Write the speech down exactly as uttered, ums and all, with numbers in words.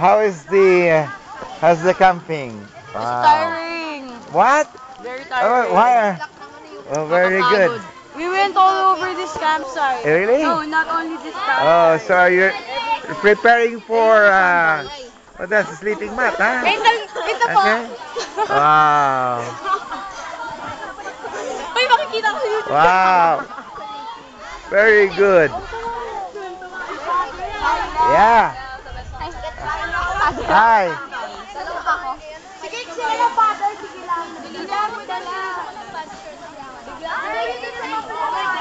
How is the, uh, how's the camping? It's Wow. tiring. What? Very Oh, tiring. why? Oh, very good. We went all over this campsite. Really? No, not only this campsite. Oh, so you're preparing for, uh, oh, that's a sleeping mat, huh? Ito, ito po. Okay. Wow. Uy, makikita ko sa YouTube. Wow. Very good. Yeah. Hi. Sige, sige lang, father. Sige lang. Sige lang.